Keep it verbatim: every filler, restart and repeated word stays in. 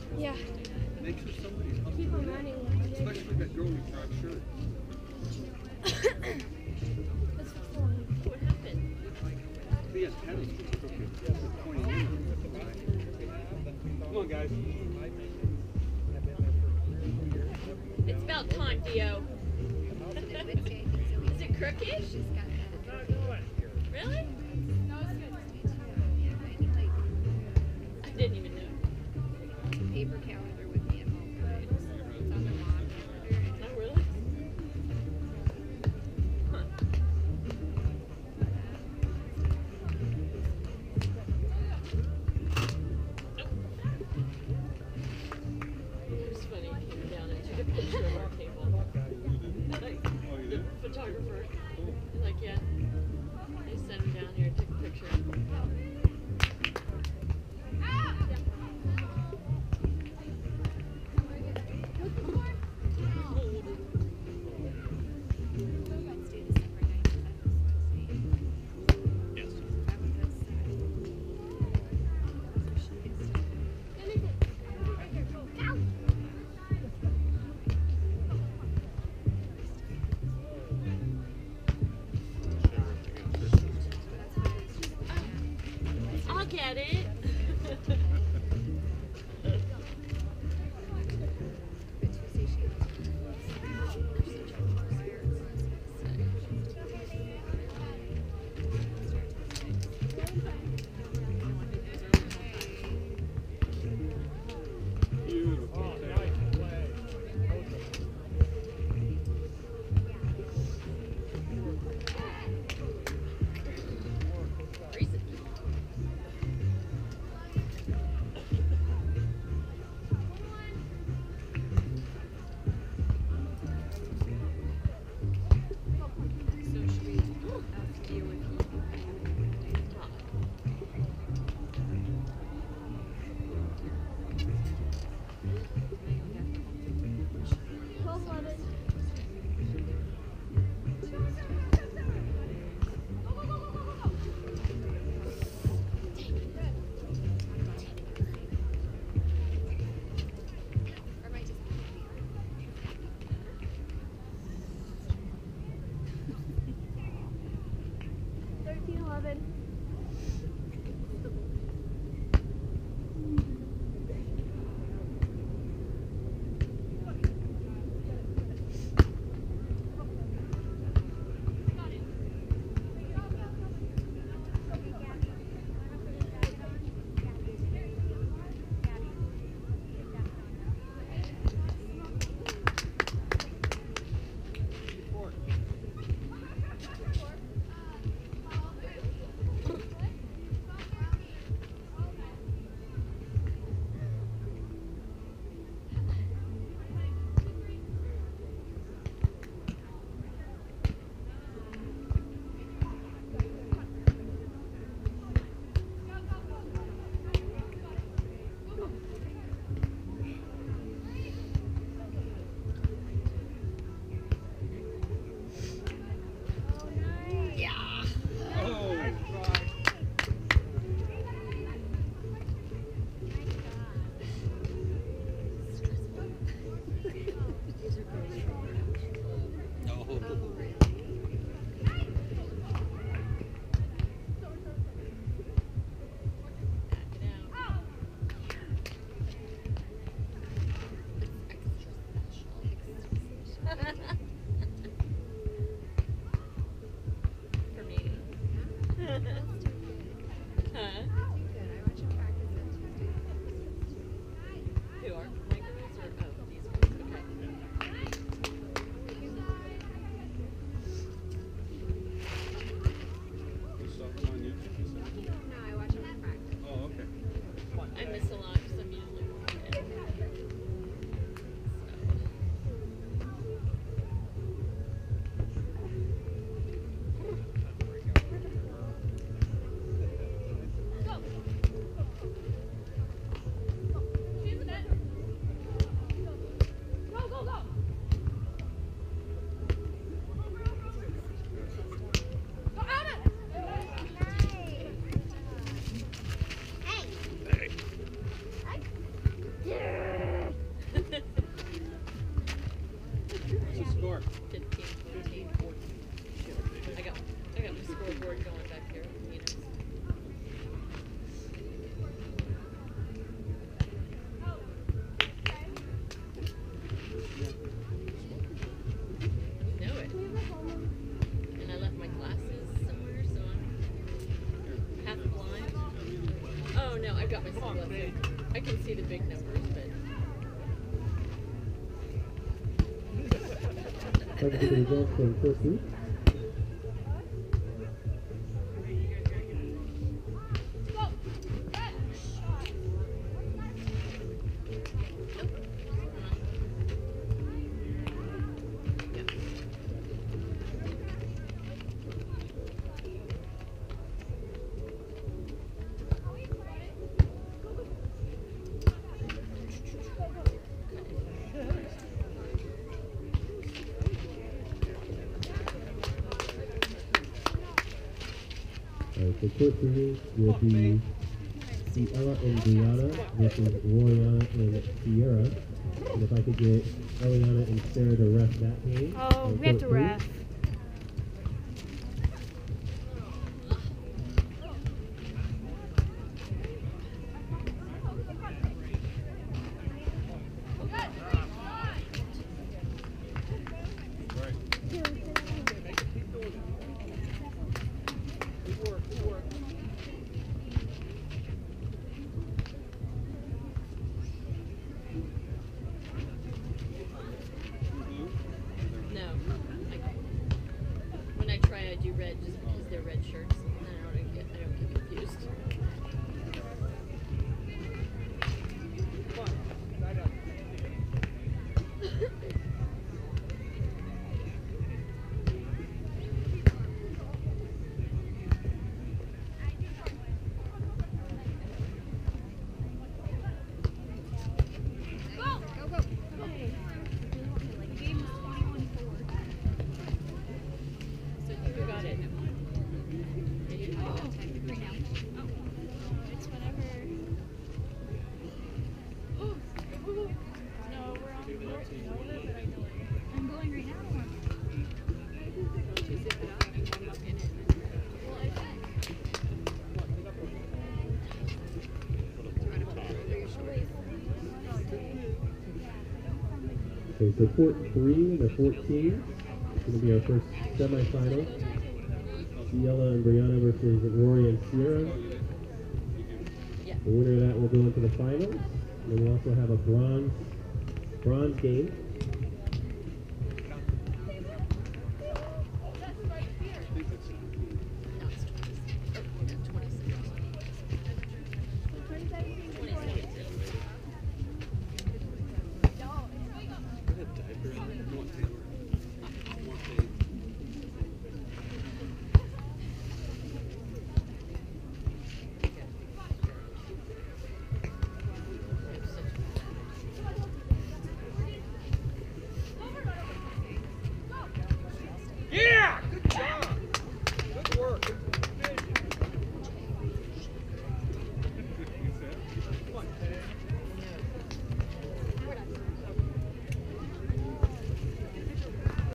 Yeah. Make sure somebody's up Keep for on it. running. Especially that girl with dark shirt. That's fun. What happened? The antenna's crooked. They're pointing in. Come on, guys. It's about time, Theo. Is it crooked? Really? I didn't even know. Paper calendar with me at home. It's on my mom's calendar. Oh, really? Huh. It was funny. He came down and took a picture of our table. Like, Oh, you the did? photographer. Cool. Like, yeah. They sent him down here and took a picture. Wednesday, December ninth, Yes. that was a Saturday. I'll get it. But Tuesday she Beautiful. Reason. So should we ask you if you twelve eleven. or might just thirteen eleven. Oh. For me. Huh? good. I watch him practice on Tuesday. Who are? My girls or oh, these ones? Okay. You saw them on YouTube, you said? No, I watch him practice. Oh, okay. I miss a lot because I'm usually working. I've got my sunglasses. I can see the big numbers, but. Let's get the results from first week. Alright, so court three will be Ciela and Brianna versus Roya and Sierra. And if I could get Eliana and Sarah to ref that game. Oh, on we have court to three. ref. No. I, when I try, I do red just because they're red shirts, and I don't get, I don't get confused. Go, go, go. Game is twenty-one four. So who got it? Oh, right now. Oh. It's whenever. No, we're on. No, but I know it. I'm going right now. Don't you zip it up and come up in it? Well, I think. Okay, so court three, the fourteen, is going to be our first semifinal. Ciela and Brianna versus Rory and Sierra. Yeah. The winner of that will go into the finals. And then we also have a bronze bronze game